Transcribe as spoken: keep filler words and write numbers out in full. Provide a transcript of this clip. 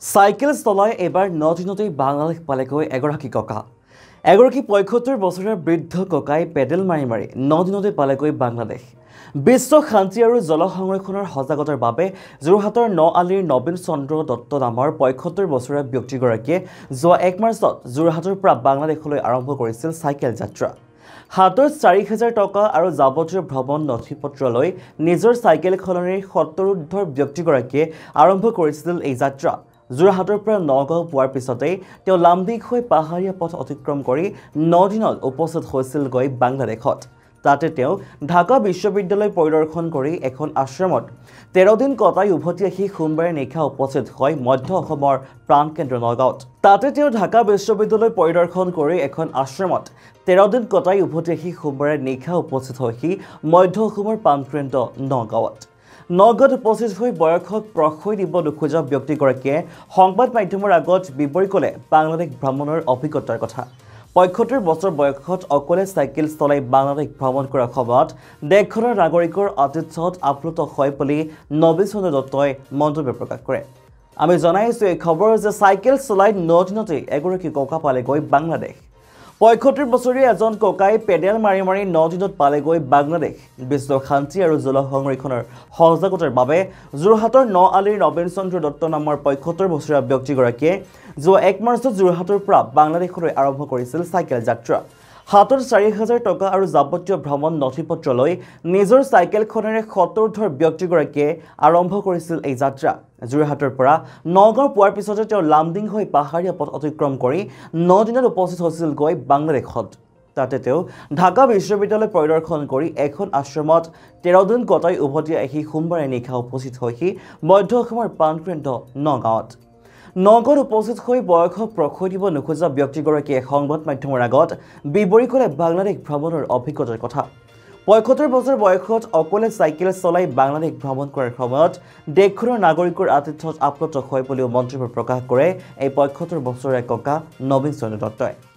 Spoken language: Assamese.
চাইকেল চলাই এবাৰ ন দিনতেই বাংলাদেশ পালেগৈ এগৰাকী ককা এগৰাকী পঁয়সত্তৰ বছৰীয়া বৃদ্ধ ককাই পেডেল মাৰি মাৰি ন দিনতে পালেগৈ বাংলাদেশ বিশ্ব শান্তি আৰু জল সংৰক্ষণৰ সজাগতাৰ বাবে যোৰহাটৰ নআলিৰ নবীন চন্দ্ৰ দত্ত নামৰ পঁয়সত্তৰ বছৰীয়া ব্যক্তিগৰাকীয়ে যোৱা এক মাৰ্চত যোৰহাটৰ পৰা বাংলাদেশলৈ আৰম্ভ কৰিছিল চাইকেল যাত্ৰা হাতত চাৰি হাজাৰ টকা আৰু যাৱতীয় ভ্ৰমণ নথিপত্ৰ লৈ নিজৰ চাইকেলখনেৰে সত্তৰোৰ্ধৰ ব্যক্তিগৰাকীয়ে আৰম্ভ কৰিছিল এই যাত্ৰা যোৰহাটৰ পৰা নগাঁও পোৱাৰ পিছতেই তেওঁ লাম্বিক হৈ পাহাৰীয়া পথ অতিক্ৰম কৰি ন দিনত উপস্থিত হৈছিল গৈ বাংলাদেশত তাতে তেওঁ ঢাকা বিশ্ববিদ্যালয় পৰিদৰ্শন কৰি এখন আশ্ৰমত তেৰ দিন কটাই উভতি আহি সোমবাৰে নিশা উপস্থিত হয় মধ্য অসমৰ প্ৰাণকেন্দ্ৰ নগাঁৱত তাতে তেওঁ ঢাকা বিশ্ববিদ্যালয় পৰিদৰ্শন কৰি এখন আশ্ৰমত তেৰ দিন কটাই উভতি আহি সোমবাৰে নিশা উপস্থিত হয় মধ্য অসমৰ প্ৰাণকেন্দ্ৰ নগাঁৱত নগাঁৱত উপস্থিত হৈ বয়সক প্ৰশয় দিব নোখোজা ব্যক্তিগৰাকীয়ে সংবাদ মাধ্যমৰ আগত বিৱৰি ক'লে বাংলাদেশ ভ্ৰমণৰ অভিজ্ঞতাৰ কথা পঁয়সত্তৰ বছৰ বয়সত অকলে চাইকেল চলাই বাংলাদেশ ভ্ৰমণ কৰাৰ সময়ত দেশখনৰ নাগৰিকৰ আতিথ্যত আপ্লুত হয় বুলি নবীন চন্দ্ৰ দত্তই মন্তব্য প্ৰকাশ কৰে আমি জনাইছো এই খবৰ যে চাইকেল চলাই ন দিনতে এগৰাকী ককা পালেগৈ বাংলাদেশ পঁয়সত্তৰ বছৰীয়া এজন ককাই পেডেল মাৰি মাৰি ন দিনত পালেগৈ বাংলাদেশ বিশ্ব শান্তি আৰু জল সংৰক্ষণৰ সজাগতাৰ বাবে যোৰহাটৰ নআলিৰ নবীন চন্দ্ৰ দত্ত নামৰ পঁয়সত্তৰ বছৰীয়া ব্যক্তিগৰাকীয়ে যোৱা এক মাৰ্চত যোৰহাটৰ পৰা বাংলাদেশলৈ আৰম্ভ কৰিছিল চাইকেল যাত্ৰা হাতত চাৰি হাজাৰ টকা আৰু যাৱতীয় ভ্ৰমণ নথিপত্ৰ লৈ নিজৰ চাইকেলখনেৰে সত্তৰোৰ্ধৰ ব্যক্তিগৰাকীয়ে আৰম্ভ কৰিছিল এই যাত্ৰা যোৰহাটৰ পৰা নগাঁও পোৱাৰ পিছতে তেওঁ লামডিং হৈ পাহাৰীয়া পথ অতিক্ৰম কৰি ন দিনত উপস্থিত হৈছিল গৈ বাংলাদেশত তাতে তেওঁ ঢাকা বিশ্ববিদ্যালয় পৰিদৰ্শন কৰি এখন আশ্ৰমত তেৰ দিন কটাই উভতি আহি সোমবাৰে নিশা উপস্থিত হয় মধ্য অসমৰ প্ৰাণকেন্দ্ৰ নগাঁৱত নগাঁৱত উপস্থিত হৈ বয়সক প্ৰশয় দিব নোখোজা ব্যক্তিগৰাকীয়ে সংবাদ মাধ্যমৰ আগত বিৱৰি ক'লে বাংলাদেশ ভ্ৰমণৰ অভিজ্ঞতাৰ কথা পঁয়সত্তৰ বছৰ বয়সত অকলে চাইকেল চলাই বাংলাদেশ ভ্ৰমণ কৰাৰ সময়ত দেশখনৰ নাগৰিকৰ আতিথ্যত আপ্লুত হয় বুলিও মন্তব্য প্ৰকাশ কৰে এই পঁয়সত্তৰ বছৰীয়া ককা নবীন চন্দ্ৰ দত্তই